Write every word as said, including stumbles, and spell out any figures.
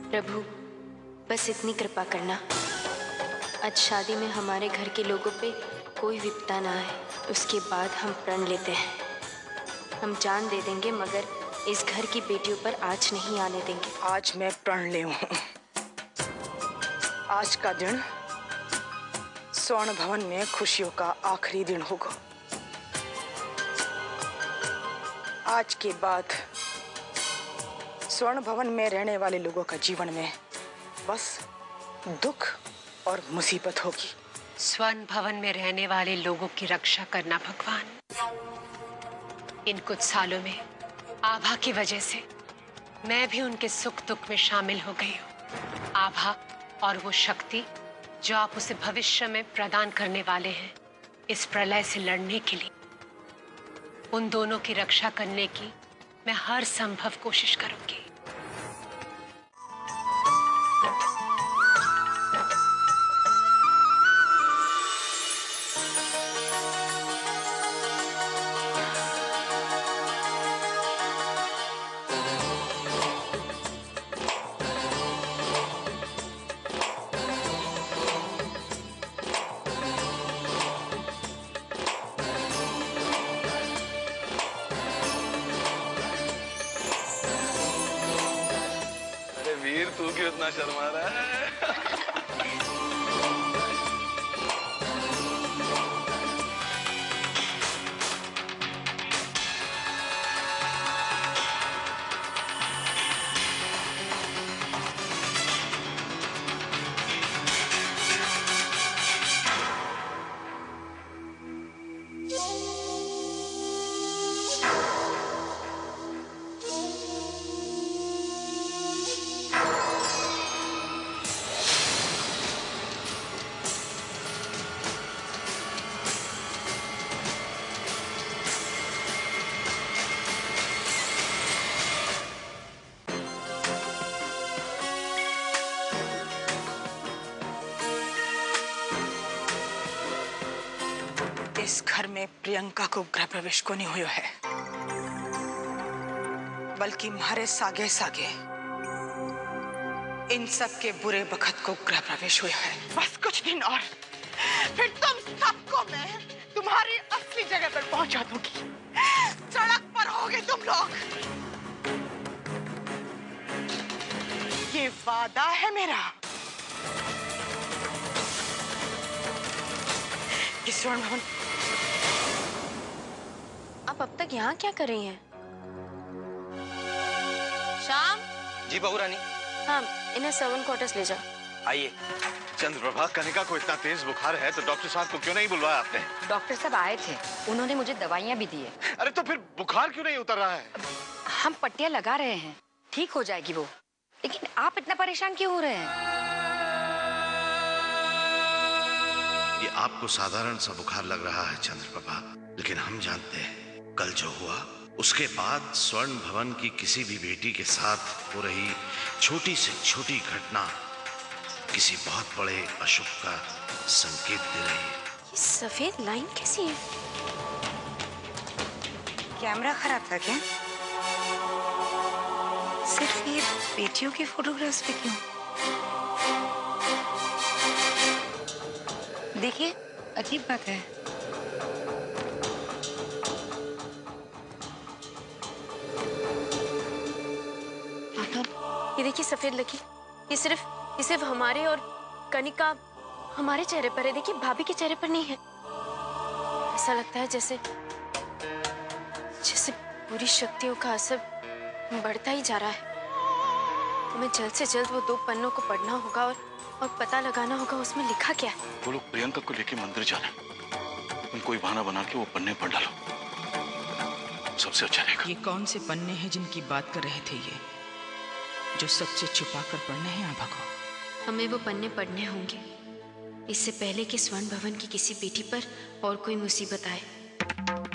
प्रभु बस इतनी कृपा करना, आज शादी में हमारे घर के लोगों पे कोई विपदा ना आए। उसके बाद हम प्रण लेते हैं। हम जान दे देंगे मगर इस घर की बेटियों पर आँच नहीं आने देंगे। आज मैं प्रण ले हूं। आज का दिन स्वर्ण भवन में खुशियों का आखिरी दिन होगा। आज के बाद स्वर्ण भवन में रहने वाले लोगों का जीवन में बस दुख और मुसीबत होगी। स्वर्ण भवन में रहने वाले लोगों की रक्षा करना भगवान। इन कुछ सालों में आभा की वजह से मैं भी उनके सुख दुख में शामिल हो गई हूँ। आभा और वो शक्ति जो आप उसे भविष्य में प्रदान करने वाले हैं, इस प्रलय से लड़ने के लिए, उन दोनों की रक्षा करने की मैं हर संभव कोशिश करूंगी। तू क्यों इतना शर्मा रहा है? इस घर में प्रियंका को गृह प्रवेश को नहीं हुआ है, बल्कि हमारे सागे सागे इन सब के बुरे बखत को गृह प्रवेश हुआ है। बस कुछ दिन और फिर तुम सबको मैं तुम्हारी असली जगह पर पहुंचा दूंगी। सड़क पर होगे तुम लोग। ये वादा है मेरा कि स्वर्ण भवन। आप अब तक यहाँ क्या कर रही हैं? श्याम। जी बहू रानी। हाँ, इन्हें सर्वेंट क्वार्टर्स ले जाओ। आइए। चंद्रप्रभा, कनिका को इतना तेज बुखार है तो डॉक्टर साहब को क्यों नहीं बुलवाया आपने? डॉक्टर साहब आए थे, उन्होंने मुझे दवाइयाँ भी दी है। अरे तो फिर बुखार क्यों नहीं उतर रहा है? हम पट्टियाँ लगा रहे हैं, ठीक हो जाएगी वो। लेकिन आप इतना परेशान क्यों हो रहे हैं? ये आपको साधारण सा बुखार लग रहा है चंद्रप्रभा, लेकिन हम जानते हैं कल जो हुआ उसके बाद स्वर्ण भवन की किसी भी बेटी के साथ हो रही छोटी से छोटी घटना किसी बहुत बड़े अशुभ का संकेत दे रही है। ये सफेद लाइन कैसी है? कैमरा खराब था क्या? सिर्फ ये बेटियों की फोटोग्राफ्स पे क्यों? देखिए, अजीब बात है। ये देखिए सफेद लकीर, ये सिर्फ ये सिर्फ हमारे और कनिका हमारे चेहरे पर है। देखिए भाभी के चेहरे पर नहीं है। ऐसा लगता है जैसे जैसे पूरी शक्तियों का असर बढ़ता ही जा रहा है। तुम्हें जल्द से जल्द वो दो पन्नों को पढ़ना होगा और और पता लगाना होगा उसमें लिखा क्या है। वो लोग प्रियंका को लेके मंदिर जाना, तुम कोई बहाना बना के वो पन्ने पढ़ डालो, सबसे अच्छा रहेगा। ये कौन से पन्ने हैं जिनकी बात कर रहे थे ये, जो सबसे छुपा कर पढ़ने हैं आभा को? हमें वो पन्ने पढ़ने होंगे इससे पहले कि स्वर्ण भवन की किसी बेटी पर और कोई मुसीबत आए।